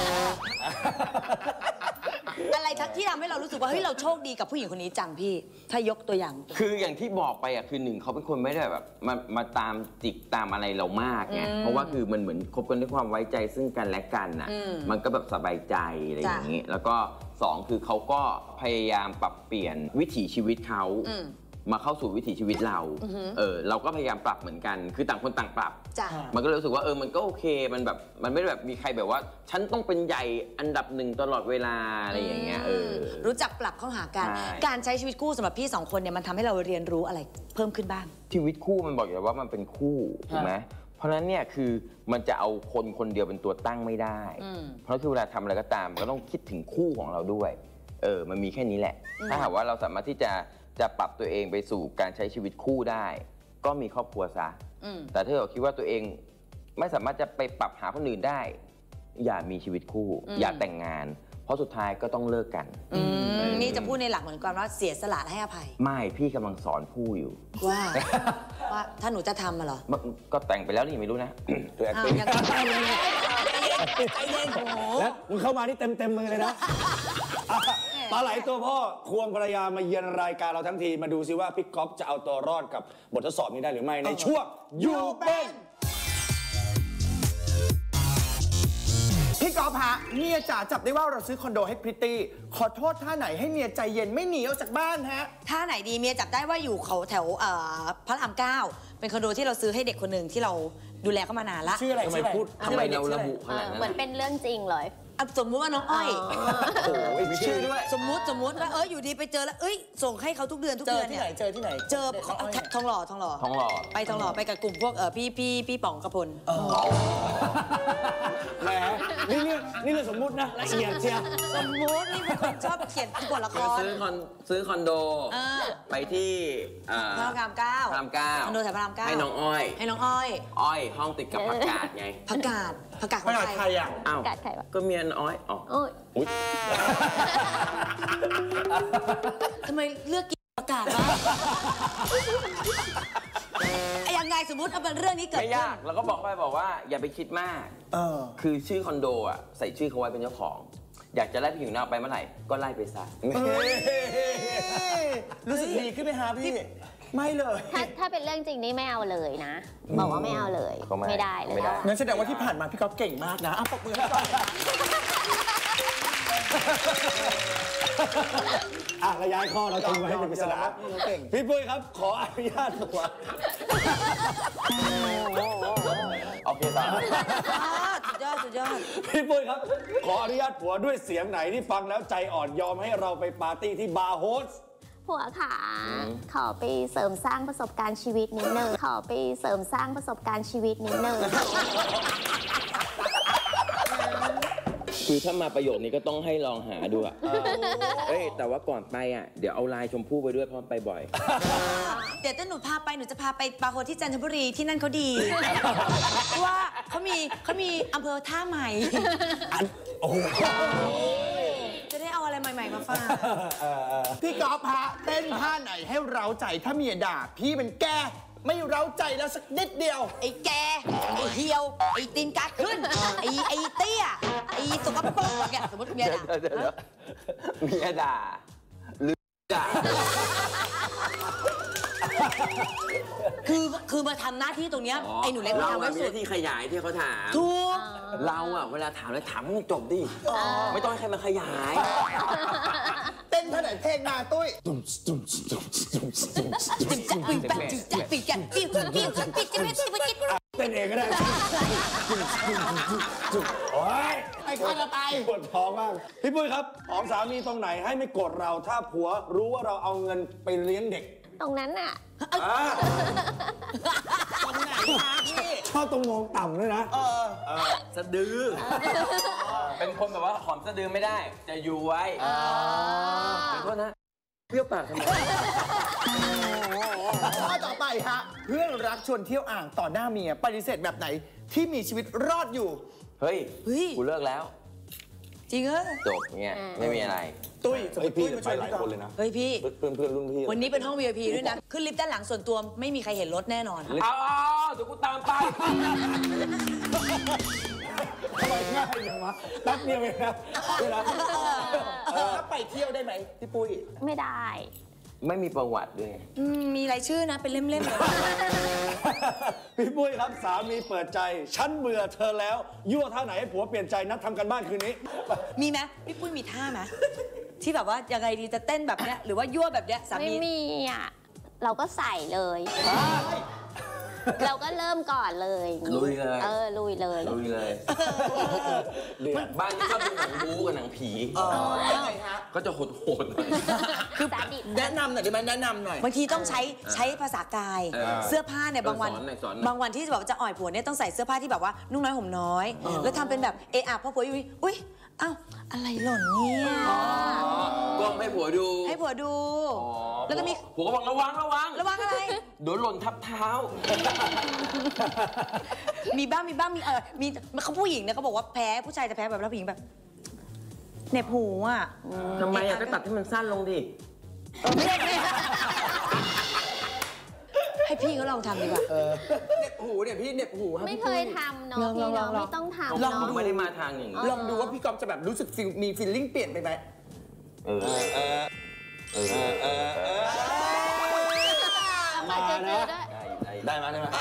อะไรทักที่ทำให้เรารู้สึกว่าเฮ้ยเราโชคดีกับผู้หญิงคนนี้จังพี่ ถ้ายกตัวอย่างคืออย่างที่บอกไปอ่ะคือหนึ่งเขาเป็นคนไม่ได้แบบมามาตามจิกตามอะไรเรามากไงอืมเพราะว่าคือมันเหมือนคบกันด้วยความไว้ใจซึ่งกันและกันน่ะอืมมันก็แบบสบายใจอะไรจ้ะอย่างนี้ แล้วก็สองคือเขาก็พยายามปรับเปลี่ยนวิถีชีวิตเขาอืมมาเข้าสู่วิถีชีวิตเราอือหือเออเราก็พยายามปรับเหมือนกัน คือต่างคนต่างปรับจ้ะมันก็เลยรู้สึกว่าเออมันก็โอเคมันแบบมันไม่ได้แบบมีใครแบบว่า ฉันต้องเป็นใหญ่อันดับหนึ่งตลอดเวลาอะไรอย่างเงี้ยเออรู้จักปรับเข้าหากันใช่การใช้ชีวิตคู่สำหรับพี่สองคนเนี่ยมันทำให้เราเรียนรู้อะไรเพิ่มขึ้นบ้างชีวิตคู่มันบอกอยู่แล้วว่ามันเป็นคู่ถูกไหมเพราะฉะนั้นเนี่ยคือมันจะเอาคนคนเดียวเป็นตัวตั้งไม่ได้อืมเพราะคือเวลาทำอะไรก็ตามก็ต้องคิดถึงคู่ของเราด้วยเออมันมีแค่นี้แหละถ้าหากว่าเราสามารถที่จะจะปรับตัวเองไปสู่การใช้ชีวิตคู่ได้ ก็มีครอบครัวซะแต่ถ้าเราคิดว่าตัวเองไม่สามารถจะไปปรับหาคนอื่นได้ อย่ามีชีวิตคู่ อย่าแต่งงาน เพราะสุดท้ายก็ต้องเลิกกันนี่จะพูดในหลักเหมือนกันว่าเสียสละให้อภัยไม่พี่กำลังสอนผู้อยู่ว่าว่าถ้าหนูจะทำมาเหรอก็แต่งไปแล้วนี่ไม่รู้นะตัวแอคติ้งแล้วมึงเข้ามานี่เต็มเต็มมือเลยนะปลาไหลตัวพ่อควงภรรยามาเยือนรายการเราทั้งทีมาดูซิว่าพี่ก๊อฟจะเอาตัวรอดกับบททดสอบนี้ได้หรือไม่ในช่วงยูเป็นพี่กอล์ฟฮะเมียจ๋าจับได้ว่าเราซื้อคอนโดให้พริตตี้ขอโทษท่าไหนให้เมียใจเย็นไม่หนีออกจากบ้านฮะท่าไหนดีเมียจับได้ว่าอยู่เขาแถวพระรามเก้าเป็นคอนโดที่เราซื้อให้เด็กคนหนึ่งที่เราดูแลเขามานานละชื่ออะไรทำไมพูดทำไมเราระบุขนาดนั้นเหมือนเป็นเรื่องจริงเลยสมมุติว่าน้องอ้อยโอ้ยมีชื่อด้วยสมมุติสมมุติว่าเอออยู่ดีไปเจอแล้วเอ้ยส่งให้เขาทุกเดือนทุกเดือนเนี่ยเจอที่ไหนเจอทองหล่อทองหล่อทองหล่อไปทองหล่อไปกับกลุ่มพวกเออพี่พี่พี่ป๋องกระพลแหมนี่เรื่องนี่เรื่องสมมุตินะละเอียดเชียวสมมุตินี่เป็นคนชอบเขียนบทละครซื้อคอนซื้อคอนโดไปที่พระรามเก้าพระรามเก้าคอนโดแถวพระรามเก้าให้น้องอ้อยให้น้องอ้อยอ้อยห้องติดกับผักกาดไงผักกาดผักกาดของใครอ่ะอ้าวก็เมียนอ้อยอ๋อทำไมเลือกกินผักกาดวะยังไงสมมติเอาเป็นเรื่องนี้เกิดไม่ยากเราก็บอกไปบอกว่าอย่าไปคิดมากคือชื่อคอนโดอ่ะใส่ชื่อเขาไว้เป็นเจ้าของอยากจะไล่ผู้หญิงนอกไปเมื่อไหร่ก็ไล่ไปซะรู้สึกดีขึ้นไหมฮะพี่ไม่เลยถ้าถ้าเป็นเรื่องจริงนี่ไม่เอาเลยนะบอกว่าไม่เอาเลยไม่ได้เลยงั้นแสดงว่าที่ผ่านมาพี่ก๊อฟเก่งมากนะเอาปรบมือให้ก่อนอ่ะระยายข้อเราทิ้งไว้ให้เป็นปริศนาพี่ปุ้ยครับขออนุญาตตัวโอเคต่อสุดยอดสุดยอดพี่ปุ้ยครับขออนุญาตผัวด้วยเสียงไหนที่ฟังแล้วใจอ่อนยอมให้เราไปปาร์ตี้ที่บาร์โฮสผัวขาขอไปเสริมสร้างประสบการณ์ชีวิตนิดนึงขอไปเสริมสร้างประสบการณ์ชีวิตนิดนึงคือถ้ามาประโยคนี้ก็ต้องให้ลองหาดูอ่ะเอ้ยแต่ว่าก่อนไปอ่ะเดี๋ยวเอาลายชมพู่ไปด้วยเพราะไปบ่อยเดี๋ยวถ้าหนูพาไปหนูจะพาไปบาร์โฮสที่จันทบุรีที่นั่นเขาดีเพราะว่าเขามีเขามีอำเภอท่าใหม่โอ้โหจะได้เอาอะไรใหม่ๆมาฝากพี่ก๊อฟฮะเต้นท่าไหนให้เร้าใจถ้าเมียด่าพี่เป็นแกไม่เร้าใจแล้วสักนิดเดียวไอ้แกไอ้เหี่ยวไอ้ตีนกัดขึ้นไอ้ไอ้เตี้ยไอ้สกปรกเนี่ยสมมติเมียด่าเมียด่าหรือด่าคือคือมาทำหน้าที่ตรงเนี้ยไอ้หนูเล็กมาทำไว้สุดที่ขยายที่เขาถามถูกเราอะเวลาถามแล้วถามให้มันจบดิไม่ต้องให้ใครมาขยายเต้นท่าไหนเพลงมาตุ้ยเต้นเองก็ได้โอ้ยไอ้คนละไปปวดท้องมากพี่ปุ้ยครับหอมสามีตรงไหนให้ไม่โกรธเราถ้าผัวรู้ว่าเราเอาเงินไปเลี้ยงเด็กตรงนั้นน่ะตรงไหนคะพี่ชอบตรงมองต่ำด้วยนะเออสะดือเป็นคนแบบว่าหอมสะดือไม่ได้จะอยู่ไว้ขอโทษนะเปรี้ยวปากทำไมข้อต่อไปฮะเพื่อนรักชวนเที่ยวอ่างต่อหน้าเมียปฏิเสธแบบไหนที่มีชีวิตรอดอยู่เฮ้ยกูเลิกแล้วจริงเหรอจบเงี้ยไม่มีอะไรตุ้ยไอพี่ไปหลายคนเลยนะเฮ้ยพี่เพื่อนเพื่อนรุ่นพี่วันนี้เป็นห้อง วี ไอ พี ด้วยนะขึ้นลิฟต์ด้านหลังส่วนตัวไม่มีใครเห็นรถแน่นอนอ๋อเดี๋ยวกูตามไปทำไมง่ายอย่างวะแป๊บเดียวเองนะเวลาถ้าไปเที่ยวได้ไหมพี่ปุ้ยไม่ได้ไม่มีประวัติด้วยมีรายชื่อนะเป็นเล่มๆเลยพี่ปุ้ยครับสามีเปิดใจฉันเบื่อเธอแล้วยั่วท่าไหนให้ผัวเปลี่ยนใจนัดทำกันบ้านคืนนี้มีไหมพี่ปุ้ยมีท่าไหมที่แบบว่ายังไงดีจะเต้นแบบเนี้ยหรือว่ายั่วแบบเนี้ยสามีไม่มีอ่ะเราก็ใส่เลยเราก็เริ่มก่อนเลยลุยเลยเออลุยเลยลุยเลย บ้านนี้ชอบดูหนังบู๊กับหนังผียังไงฮะก็จะโหดๆหน่อยคือสาดิตแนะนำหน่อยได้ไหมแนะนำหน่อยบางทีต้องใช้ใช้ภาษากายเออเสื้อผ้าเนี่ยบางวันสอนหน่อยสอนหน่อยบางวันที่แบบจะอ่อยผัวเนี่ยต้องใส่เสื้อผ้าที่แบบว่านุ่งน้อยห่มน้อย แล้วทำเป็นแบบเอะอะพอผัวอยู่อุ้ยอ้าวอะไรหล่นเนี่ยกล้องให้ผัวดูให้ผัวดูอ๋อแล้วก็มีผัวก็บอกระวังระวังระวังอะไรเดี๋ยวหล่นทับเท้ามีบ้างมีบ้างมีเออมีเขาผู้หญิงเนี่ยเขาบอกว่าแพ้ผู้ชายจะแพ้แบบแล้วผู้หญิงแบบเหน็บหูอ่ะทำไมอ่ะก็ตัดให้มันสั้นลงดิเออไม่ได้ไม่ได้ให้พี่เขาลองทำดีกว่าเหน็บหูเนี่ยพี่เหน็บหูครับไม่พี่เคยปุ้ทำเนาะพี่เนาะไม่ต้องทำลองเนาะดูไม่ได้มาทางอย่างนี้ลองดูว่าพี่ก๊อฟจะแบบรู้สึกฟีลมีฟีลลิ่งเปลี่ยนไปไหมเออ เออ เออ เออ เออมาเจอด้วยได้ไหมได้ไหม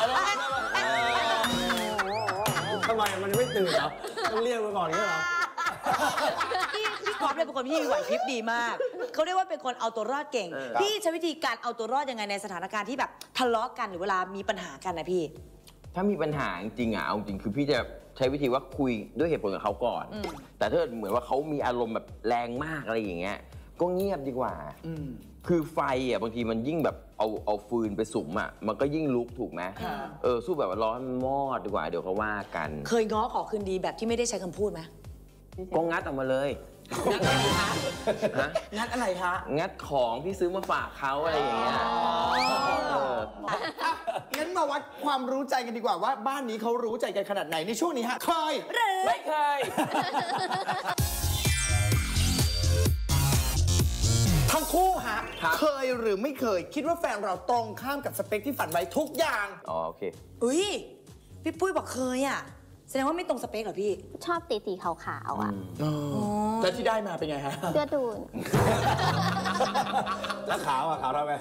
ทำไมมันไม่ตื่นเหรอต้องเรียกมาก่อนนี้เหรอพี่พี่ก๊อฟเนี่ยเป็นคนที่มีไหวพริบดีมาก เขาเรียกว่าเป็นคนเอาตัวรอดเก่ง พี่ใช้วิธีการเอาตัวรอดยังไงในสถานการณ์ที่แบบทะเลาะกันหรือเวลามีปัญหากันนะพี่ถ้ามีปัญหาจริงๆอ่ะเอาจริงคือพี่จะใช้วิธีว่าคุยด้วยเหตุผลกับเขาก่อน แต่ถ้าเหมือนว่าเขามีอารมณ์แบบแรงมากอะไรอย่างเงี้ย ก็เงียบดีกว่า คือไฟอ่ะบางทีมันยิ่งแบบเอาเอาฟืนไปสุมอ่ะมันก็ยิ่งลุกถูกไหมเออสู้แบบว่าร้อนมอดดีกว่าเดี๋ยวเขาว่ากันเคยง้อขอคืนดีแบบที่ไม่ได้ใช้คำพูดไหมก็งัดออกมาเลยงัดอะไรคะฮะงัดอะไรคะงัดของที่ซื้อมาฝากเขาอะไรอย่างเงี้ยเอออ่ะงั้นมาวัดความรู้ใจกันดีกว่าว่าบ้านนี้เขารู้ใจกันขนาดไหนในช่วงนี้ฮะเคยไม่เคยทั้งคู่ฮะครับเคยหรือไม่เคย คิดว่าแฟนเราตรงข้ามกับสเปคที่ฝันไว้ทุกอย่างอ๋อโอเคอุ้ยพี่ปุ้ยบอกเคยอ่ะแสดงว่าไม่ตรงสเปคเหรอพี่ชอบสีสีขาวๆอ่ะแล้วที่ได้มาเป็นไงฮะเสื้อดูนแล้วขาวอ่ะขาวทำไม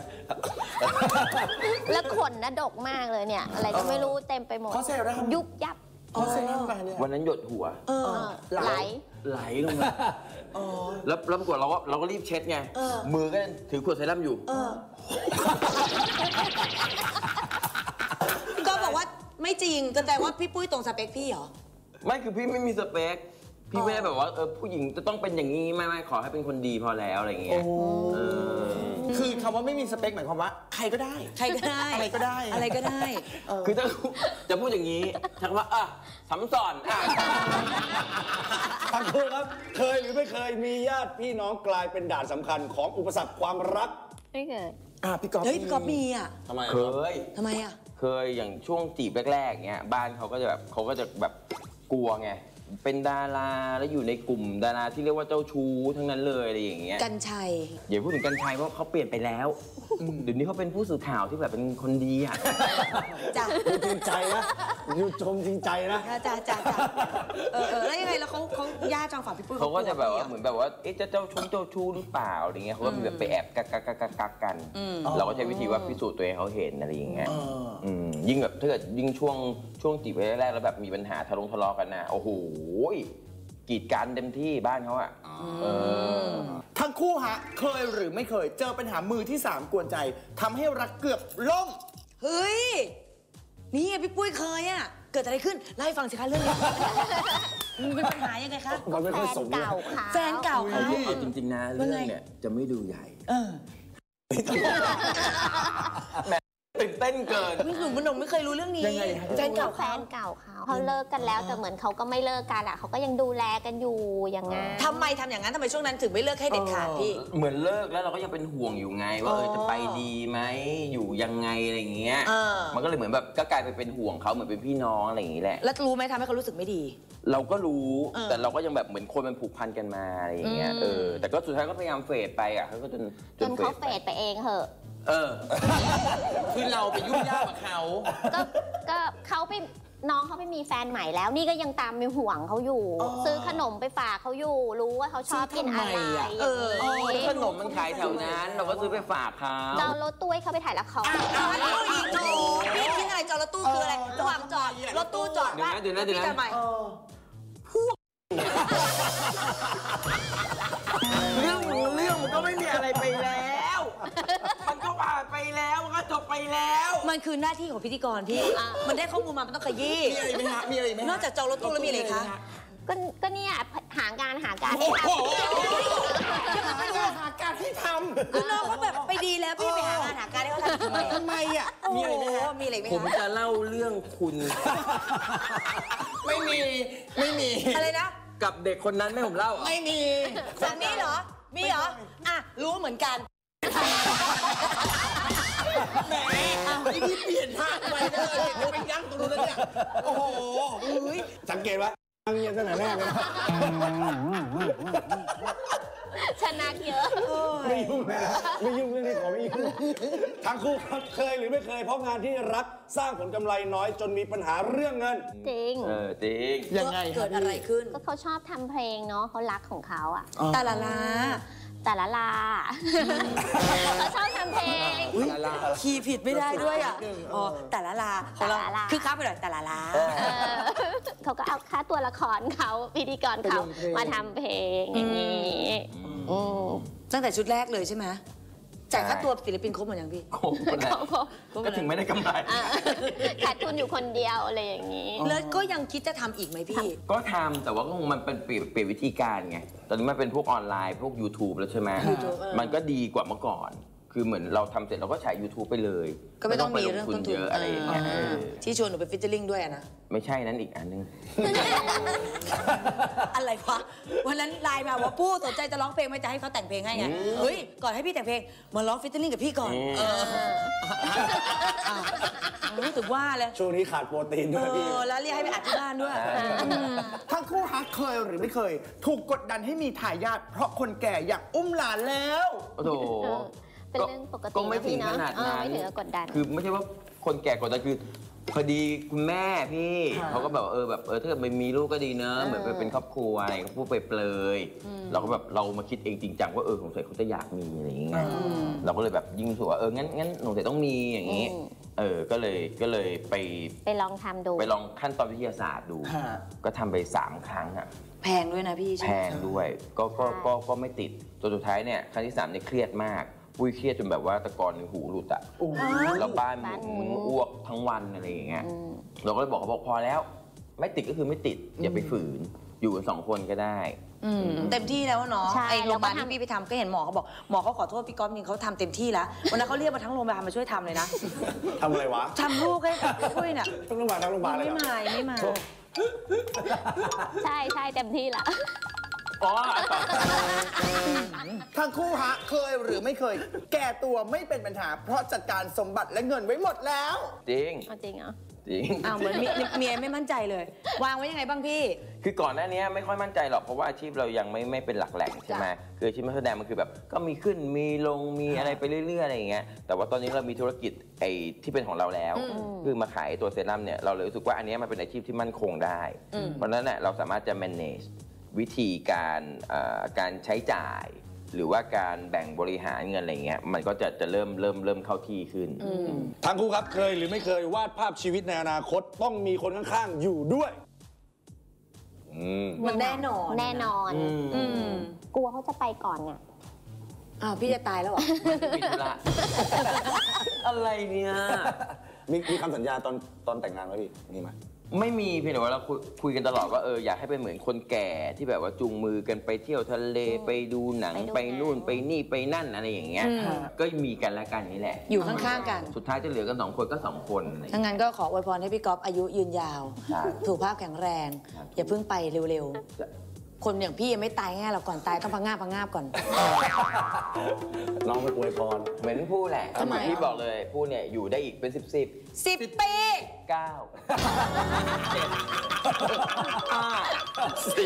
แล้วขนนะดกมากเลยเนี่ย อะไรก็ไม่รู้เต็มไปหมดเพราะเซรั่มยุบยับเพราะเซรั่มมาเนี่ยวันนั้นหยดหัวเออไหลไหลลงมาแล้วแล้วปรากฏเราก็เราก็รีบเช็ดไง มือก็ถือขวดเซรั่มอยู่ก็บอกว่าไม่จริงก็แต่ว่าพี่ปุ้ยตรงสเปคพี่เหรอไม่คือพี่ไม่มีสเปค พี่ไม่ได้แบบว่าเออผู้หญิงจะต้องเป็นอย่างนี้ไม่ไม่ขอให้เป็นคนดีพอแล้วอะไรอย่างเงี้ยเออคือคำว่าไม่มีสเปคหมายความว่า ใครก็ได้ใครก็ได้อะไรก็ได้อะไรก็ได้คือถ้าจะพูดอย่างนี้ชักว่าอ่ะสำสอนอ่ะทั้งคู่ครับ เคยหรือไม่เคยมีญาติพี่น้องกลายเป็นด่านสำคัญของอุปสรรคความรักไม่เคยอ่ะพี่ก๊อฟเฮ้ยพี่ก๊อฟมีอ่ะทำไมเคยทำไมอ่ะเคยอย่างช่วงจีบแรกๆเงี้ยบ้านเขาก็จะแบบเขาก็จะแบบกลัวไงเป็นดาราแล้วอยู่ในกลุ่มดาราที่เรียกว่าเจ้าชู้ทั้งนั้นเลยอะไรอย่างเงี้ยกันชัยอย่าพูดถึงกัญชัยเพราะเขาเปลี่ยนไปแล้วเดี๋ยวนี้เขาเป็นผู้สื่อข่าวที่แบบเป็นคนดีอ่ะจ้ะดูจริงใจนะดูชมจริงใจนะจ้ะจ้ะจ้ะเออเออแล้วยังไงแล้วเขาเขาญาติทางฝั่งพี่ปุ้ยเขาก็จะแบบว่าลัเหมือนแบบว่าเอ๊ะจะเจ้าชู้เจ้าชู้หรือเปล่าอะไรเงี้ยเขาก็มีแบบไปแอบกักกักกักกักกักกัน เราก็ใช้วิธีว่าพิสูจน์ตัวเองเขาเห็นอะไรอย่างเงี้ยมยิ่งแบบถ้าเกิดยิ่งช่วงช่วงจีบแรกๆแล้วแบบมีปัญหาทะเลาะทะเลาะกันนะโอ้โหกีดกันเต็มที่บ้านเขาอ่ะเออทั้งคู่ฮะ เคยหรือไม่เคย เจอปัญหามือที่สามกวนใจทำให้รักเกือบล่มเฮ้ย นี่ไงพี่ปุ้ยเคยอ่ะ เกิดอะไรขึ้นเล่าให้ฟังสิคะเรื่องนี้ มันเป็นปัญหายังไงคะมันไม่แฟค่อยนสมเก่าค่ะแฟนเก่าเขาเอาจริงๆนะเรื่องเนี่ยจะไม่ดูใหญ่เออตื่นเต้นเกินไม่หนุ่มมันหนุ่มไม่เคยรู้เรื่องนี้ยังไงฮะแฟนเก่าแฟเขานเก่าเขาเขาเลิกกันแล้วแต่เหมือนเขาก็ไม่เลิกกันอ่ะเขาก็ยังดูแลกันอยู่อย่างงั้นทำไมทำอย่างนั้นทำไมช่วงนั้นถึงไม่เลิกให้เด็ดขาดพี่เหมือนเลิกแล้วเราก็ยังเป็นห่วงอยู่ไง ว่าเออจะไปดีไหมอยู่ยังไงอะไรอย่างเงี้ยเออมันก็เลยเหมือนแบบก็กลายไปเป็นห่วงเขาเหมือนเป็นพี่น้องอะไรอย่างงี้แหละแล้วรู้ไหมทำให้เขารู้สึกไม่ดีเราก็รู้เออแต่เราก็ยังแบบเหมือนคนมันผูกพันกันมาอะไรอย่างเงี้ยอืมเออแต่ก็สุดท้ายก็พยายามเฟดไปอ่ะเขาก็จนจนเขาเฟดไปเองเหอะเออคือเราไปยุ่งยากกับเขาก็ก็เขาไปน้องเขาไปมีแฟนใหม่แล้ว นี่ก็ยังตามไปห่วงเขาอยู่ ซื้อขนมไปฝากเขาอยู่ รู้ว่าเขาชอบกินอะไรซื้อทำไมอะเอออย่างนี้ขนมมันขายแถวนั้น เราก็ซื้อไปฝากเขาจะเอารถตู้ให้เขาไปถ่ายละครจอดรถตู้อีกโถพี่คิดอะไรจอดรถตู้คืออะไรระหว่างจอดรถตู้จอดเดี๋ยวนะเดี๋ยวนะเดี๋ยวนะพี่ทำไมเรื่องเรื่องมันก็ไม่มีอะไรไปแล้ว มันก็ผ่านไปแล้วมันก็จบไปแล้วมันคือหน้าที่ของพิธีกรพี่ มันได้ข้อมูลมามันต้องขยี้มีอะไรไหมฮะมีอะไรไหมฮะนอกจากจองรถตู้แล้วมีอะไรคะก็ก็เนี่ยหางานหาการให้ทโอ้โหหาการให้ทคือน้องเขาแบบไปดีแล้วพี่ไปหางานหาการให้เขาทำทำไมำทำไมอ่ะโอ้มีโหอะไรไหมฮะมีอะไรไหมผมคะจะเล่าเรื่องคุณไม่มีไม่มีอะไรนะกับเด็กคนนั้นไม่ผมเล่าเหรอไม่มีจากนี้เหรอ มีเหรอ อ่ะ รู้เหมือนกันแหมไอ้นี่เปลี่ยนท่าไปเลยเดี๋ยวไปยั้งตรงนู้นแล้วเนี่ยโอ้โหสังเกตว่าตั้งเงียบตั้งแต่แรกเลยนะำชนะเยอะไม่ยุ่งเลยนะไม่ยุ่งเรื่องนี้ขอไม่ยุ่งทั้งคู่ครับเคยหรือไม่เคยเพราะงานที่รักสร้างผลกำไรน้อยจนมีปัญหาเรื่องเงินจริงเออจริงยังไงเกิดอะไรขึ้นก็เขาชอบทำเพลงเนาะเขารักของเขาอะตาละลาแต่ละลาเขาชอบทำเพลงคีย์ผิดไม่ได้ด้วยอ่ะ อ๋อ แต่ละลาของเราแต่ละลาคือค้าไปหน่อยแต่ละลาเออเขาก็เอาค่าตัวละครเขาพิธีกรเขามาทำเพลงอย่างนี้อืมตั้งแต่ชุดแรกเลยใช่ไหมจ่ายค่าตัวศิลปินครบหมดยังพี่โอ้โหนะเขาเขาก็ถึงไม่ได้กำไรอ่ะขาดทุนอยู่คนเดียวอะไรอย่างนี้แล้วก็ยังคิดจะทำอีกไหมพี่ก็ทำแต่ว่าก็คงมันเป็นเปลี่ยนเปลี่ยนวิธีการไง ตอนนี้มันเป็นพวกออนไลน์พวก YouTube แล้วใช่ไหม YouTube เออมันก็ดีกว่าเมื่อก่อน คือเหมือนเราทำเสร็จเราก็ฉาย YouTube ไปเลยก็ไม่ต้องมีปเรื่องลงต้นทุนเยอะอะไรอย่างเงี้ยอ่าเออที่ชวนหนูไปฟิชเจอริงด้วยอะนะไม่ใช่นั้นอีกอันนึงอะไรวะวันนั้นไลน์มาว่าปู้สนใจจะร้องเพลงไหมจะให้เขาแต่งเพลงให้ไง เฮ้ย ก่อนให้พี่แต่งเพลงมาร้องฟิชเจอริงกับพี่ก่อนอืมเอออ่ะรู้สึกว่าเลยช่วงนี้ขาดโปรตีนเอด้วยพี่อแล้วเรียกให้ไปอัดที่บ้านด้วยทั้งคู่ฮักเคยหรือไม่เคย ถูกกดดันให้มีทายาทเพราะคนแก่อยากอุ้มหลานแล้วโอ้โหเออเป็นเรื่องปกติก็ไม่ถึงขนาดเออนั้นไม่ถึงกับกดดันคือไม่ใช่ว่าคนแก่กดดันคือพอดีคุณแม่พี่เขาก็แบบเออแบบเออถ้าเกิดไม่มีลูกก็ดีเนอะเหมือนเป็นครอบครัวอะไรเขาพูดไปเปลยเราก็แบบเรามาคิดเองจริงจังว่าเออสงสัยเขาจะอยากมีอะไรอย่างเงี้ยเราก็เลยแบบยิ่งรู้สึกว่าเอองั้นงั้นสงสัยต้องมีอย่างงี้อืมเออก็เลยก็เลยไปไปลองทำดูไปลองขั้นตอนวิทยาศาสตร์ดูฮะก็ทำไปสามครั้งอะแพงด้วยนะพี่ใช่แพไหมงด้วยก็ก็ก็ก็ไม่ติดจนสุดท้ายเนี่ยครั้งที่สามเนี่ยเครียดมากปุ้ยเครียดจนแบบว่าตะกอนหูหลุดอะแล้วบ้านหบ้านหมุมุนนอ้วกทั้งวันอะไรอย่างเงี้ยอืมเราก็เลยบอกเขาบอกพอแล้ว ไม่ติดก็คือไม่ติด อย่าไปฝืนอยู่กันสองคนก็ได้อืมเต็มที่แล้วเนาะใช่ไอโรงพยาบาลแล้วก็ที่ทำพี่ไปทำก็เห็นหมอเขาบอกหมอเขาขอโทษพี่ก๊อฟจริงเขาทำเต็มที่แล้ววันนั้นเขาเรียกมาทั้งโรงพยาบาลมาช่วยทำเลยนะทำอะไรวะทำลูกให้ช่วยน่ะต้องโรงพยาบาลทั้งโรงพยาบาลเลยไม่เหรอมาไม่มาใช่ใช่เต็มที่ละอ๋อต่อทั้งคู่ฮะเคยหรือไม่เคย แก่ตัวไม่เป็นปัญหา เพราะจัดการสมบัติและเงินไว้หมดแล้วจริงเอาจริงเหรอจริงอ้าวเหมือนเมียเมียไม่มั่นใจเลย วางไว้ยังไงบ้างพี่คือก่อนหน้านี้ไม่ค่อยมั่นใจหรอกเพราะว่าอาชีพเรายังไม่ไม่เป็นหลักแหล่งใช่ไหมคืออาชีพนักแสดงมันคือแบบ ก็มีขึ้นมีลงมีอะไรไปเรื่อยๆอะไรอย่างเงี้ยแต่ว่าตอนนี้เรามีธุรกิจไอ้ที่เป็นของเราแล้ว คือมาขายตัวเซรั่มเนี่ยเราเลยรู้สึกว่าอันเนี้ยมันเป็นอาชีพที่มั่นคงได้ เพราะฉะนั้นเนี่ยเราสามารถจะ manage วิธีการเอ่อการใช้จ่าย หรือว่าการแบ่งบริหารเงินอะไรเงี้ยมันก็จะจะเริ่มเริ่มเริ่มเข้าที่ขึ้นทั้งคู่ครับเคยหรือไม่เคยวาดภาพชีวิตในอนาคตต้องมีคนข้างๆอยู่ด้วยอืมมันแน่นอนแน่นอนอืมกลัวเขาจะไปก่อนไงอ้าวพี่จะตายแล้วเหรอมีธุระ อะไรเนี่ยมีมีคำสัญญาตอนตอนแต่งงานไหมพี่มีไหมไม่มีเพียงแต่ว่าเราคุยคุยกันตลอดว่าเอออยากให้เป็นเหมือนคนแก่ที่แบบว่าจูงมือกันไปเที่ยวทะเลไปดูหนังไปดูหนังไปนู่นไปนี่ไปนั่นอะไรอย่างเงี้ยอืมก็มีกันและกันนี่แหละอยู่ข้างๆกันสุดท้ายจะเหลือกันสองคนก็สองคนอะไรอย่างถ้าเงี้ยงั้นก็ขออวยพรให้พี่ก๊อฟอายุยืนยาวครับสุขภาพแข็งแรงครับอย่าเพิ่งไปเร็วจะๆ คนอย่างพี่ยังไม่ตายง่ายหรอกก่อนตายต้องพังงาบพังงาบก่อนน้องไปอวยพรเหมือนพูดแหละทำไมเหอนที่บอกเลยพูดเนี่ยอยู่ได้อีกเป็นสิบสิบสิบปีเก้าเจ็ดห้าสี่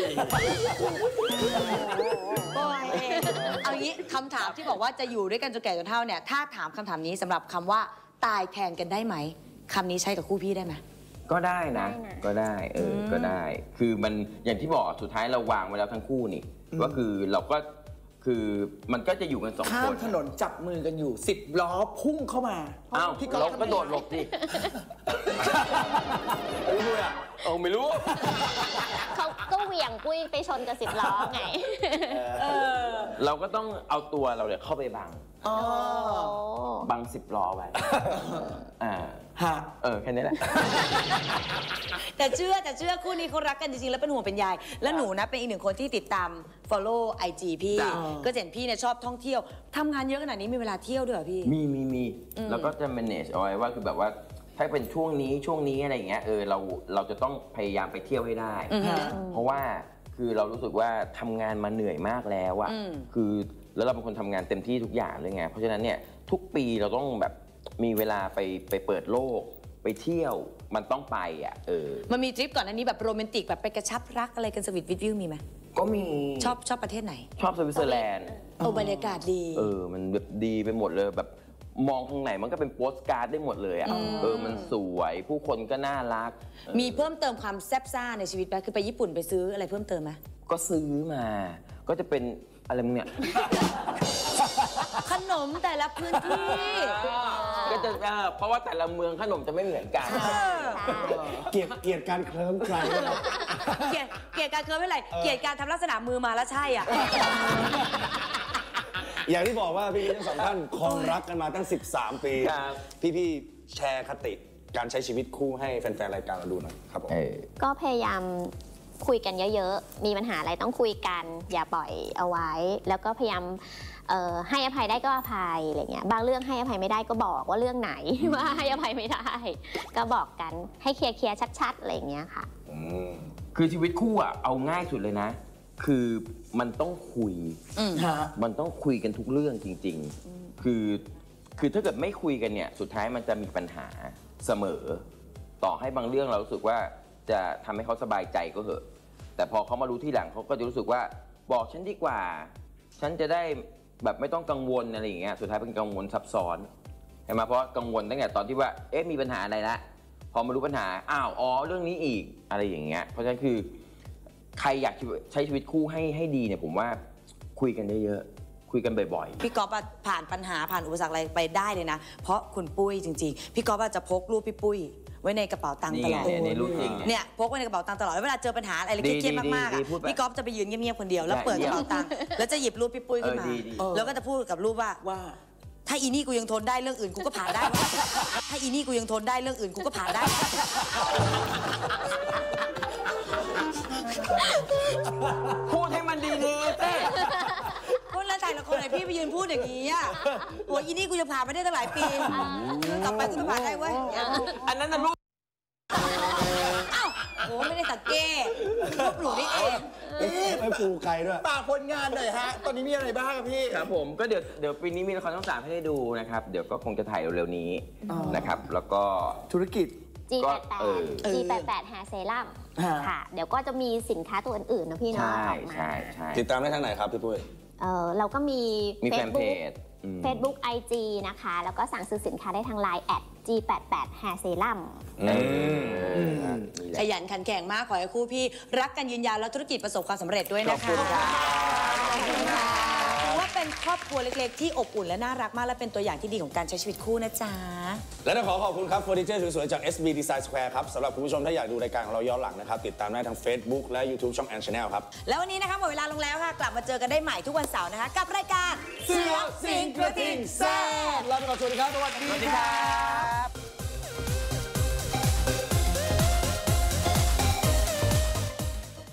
โอ้ยเอางี้คำถามที่บอกว่าจะอยู่ด้วยกันจนแก่จนเฒ่าเนี่ยถ้าถามคำถามนี้สำหรับคำว่าตายแทนกันได้ไหมคำนี้ใช้กับคู่พี่ได้ไหมก็ได้นะได้นะก็ได้เอออก็ได้ คือมันอย่างที่บอกสุดท้ายเราวางไว้แล้วทั้งคู่นี่ก็คือเราก็คือมันก็จะอยู่กันสองข้าคมนถนนจับมือกันอยู่สิบล้อพุ่งเข้ามาอ้าวพี่ก๊อฟเราทำก็โดดหลบดิไม่รู้อ่ะเออไม่รู้เขาก็เหวี่ยงปุ้ยไปชนกับสิบล้อไงเราก็ต้องเอาตัวเราเนี่ยเข้าไปบังอ๋อบังสิบล้อไว้อ่าฮะเออแค่นี้แหละแต่เชื่อแต่เชื่อคู่นี้เขารักกันจริงๆแล้วเป็นห่วงเป็นใยแล้วหนูนะเป็นอีกหนึ่งคนที่ติดตาม follow ไอ จี พี่จ้ะก็เห็นพี่เนี่ยชอบท่องเที่ยวทำงานเยอะขนาดนี้มีเวลาเที่ยวด้วยเหรอพี่มีมีมีแล้วก็จะ manage เอาไว้ว่าคือแบบว่าถ้าเป็นช่วงนี้ช่วงนี้อะไรอย่างเงี้ยเออเราเราจะต้องพยายามไปเที่ยวให้ได้ เพราะว่าคือเรารู้สึกว่าทำงานมาเหนื่อยมากแล้วอะอืมคือแล้วเราเป็นคนทำงานเต็มที่ทุกอย่างเลยไงเพราะฉะนั้นเนี่ยทุกปีเราต้องแบบมีเวลาไปไปเปิดโลกไปเที่ยวมันต้องไปอะเออมันมีทริปก่อนอันนี้แบบโรแมนติกแบบไปกระชับรักอะไรกันสวีทวิทวิวมีไหมก็มีชอบชอบประเทศไหนชอบสวิตเซอร์แลนด์โอ้บรรยากาศดีเออ มันแบบดีไปหมดเลยแบบมองทางไหนมันก็เป็นโปสการ์ดได้หมดเลยอ่ะ เออ มันสวยผู้คนก็น่ารักมีเพิ่มเติมความแซ่บซ่าในชีวิตไหมคือไปญี่ปุ่นไปซื้ออะไรเพิ่มเติมไหมก็ซื้อมา ก็จะเป็นอะไรมึงเนี่ยขนมแต่ละพื้นที่ก็จะเออเพราะว่าแต่ละเมืองขนมจะไม่เหมือนกันเกลียดเกลียดการเคลิ้มใครด้วยนะเกลียดเกลียดการเคยไม่ไรเกลียดการทำลักษณะมือมาแล้วใช่อ่ะอย่างที่บอกว่าพี่ๆทั้งสองท่านครองรักกันมาตั้ง สิบสาม ปีครับพี่ๆแชร์คติการใช้ชีวิตคู่ให้แฟนๆรายการเราดูหน่อยครับผมเออก็พยายามคุยกันเยอะๆ มีปัญหาอะไรต้องคุยกัน อย่าปล่อยเอาไว้ แล้วก็พยายามเอ่อให้อภัยได้ก็อภัยอะไรเงี้ย บางเรื่องให้อภัยไม่ได้ก็บอกว่าเรื่องไหน ว่าให้อภัยไม่ได้ ก็บอกกันให้เคลียร์เคลียร์ชัดๆ อะไรเงี้ยค่ะคือชีวิตคู่อ่ะ เอาง่ายสุดเลยนะ คือมันต้องคุยฮะมันต้องคุยกันทุกเรื่องจริง ๆ คือ คือถ้าเกิดไม่คุยกันเนี่ย สุดท้ายมันจะมีปัญหาเสมอ ต่อให้บางเรื่องเรารู้สึกว่าจะทำให้เขาสบายใจก็เถอะ แต่พอเขามารู้ที่หลังเขาก็จะรู้สึกว่าบอกฉันดีกว่า ฉันจะได้แบบไม่ต้องกังวลอะไรอย่างเงี้ย สุดท้ายเป็นกังวลซับซ้อนใช่ไหมเพราะกังวลตั้งแต่ตอนที่ว่า เอ๊ะมีปัญหาอะไรละ พอมารู้ปัญหา อ้าว อ๋อ เรื่องนี้อีก อะไรอย่างเงี้ย เพราะฉะนั้นคือใครอยากใช้ชีวิตคู่ให้ให้ดีเนี่ยผมว่าคุยกันเยอะๆ คุยกันบ่อยๆพี่ก๊อฟอะผ่านปัญหาผ่านอุปสรรคอะไรไปได้เลยนะ เพราะคุณปุ้ยจริงๆ พี่ก๊อฟอะจะพกรูปพี่ปุ้ยไว้ในกระเป๋าตังค์ตลอดนี่ไงเนี่ยรูปจริงเนี่ยพกไว้ในกระเป๋าตังค์ตลอดแล้วเวลาเจอปัญหาอะไรเครียดๆมากๆดีอะๆพูดไปพี่ก๊อฟจะไปยืนเงียบๆคนเดียวแล้วเปิดกระเป๋าตังค์แล้วจะหยิบรูปพี่ปุ้ยขึ้นมาเออดีๆแล้วก็จะพูดกับรูปว่าว่าถ้าอีนี่กูยังทนได้เรื่องอื่นกูก็ผ่านได้ ถ้าอีนี่กูยังทนได้เรื่องอื่นกูก็ผ่านได้พูดให้มันดีๆเต้คนละถ่ายละครไหนพี่ไปยืนพูดอย่างนี้อ่ะโอ้ยอีนี่กูจะผ่านไปได้ตั้งหลายปีต่อไปกูจะผ่านได้เว้ยอันนั้นน่ะรูปอ้าวโหไม่ได้สังเกตรูปหนูนี่เองไม่ปูไกลด้วยฝากผลงานหน่อยฮะ ตอนนี้มีอะไรบ้างครับพี่ครับผมก็เดี๋ยวเดี๋ยวปีนี้มีละครช่องสามให้ได้ดูนะครับ เดี๋ยวก็คงจะถ่ายเร็วๆนี้นะครับ แล้วก็ธุรกิจจีก็แปดแปดเออจีแปดแปด Hair Serum ฮะค่ะ เดี๋ยวก็จะมีสินค้าตัวอื่นๆนะพี่เนาะใช่ออกมาใช่ใช่ติดตามได้ทางไหนครับพี่ปุ้ยเออเราก็มีมีแฟนเพ Facebook จอืม Facebook ไอ จี นะคะ แล้วก็สั่งซื้อสินค้าได้ทาง ไลน์ แอท จี แปดแปด Hair Serum เออนี่แหขละยันขันแข็งมาก ขอให้คู่พี่รักกันยืนยาวแล้วธุรกิจประสบความสำเร็จด้วยนะคะขอบคุณครับถือว่าเป็นครอบครัวเล็กๆที่อบอุ่นและน่ารักมากและเป็นตัวอย่างที่ดีของการใช้ชีวิตคู่นะจ๊ะและต้องขอขอบคุณครับเฟอร์นิเจอร์สวยๆจาก เอส บี Design Square ครับสำหรับคุณผู้ชมถ้าอยากดูรายการของเราย้อนหลังนะครับติดตามได้ทาง Facebook และ YouTube ช่อง แอน Channel ครับแล้ววันนี้นะคะหมดเวลาลงแล้วค่ะ กลับมาเจอกันได้ใหม่ทุกวันเสาร์นะคะ กับรายการเสือสิงกระทิงแซ่บลาไปก่อนสวัสดีครับสวัสดีครับ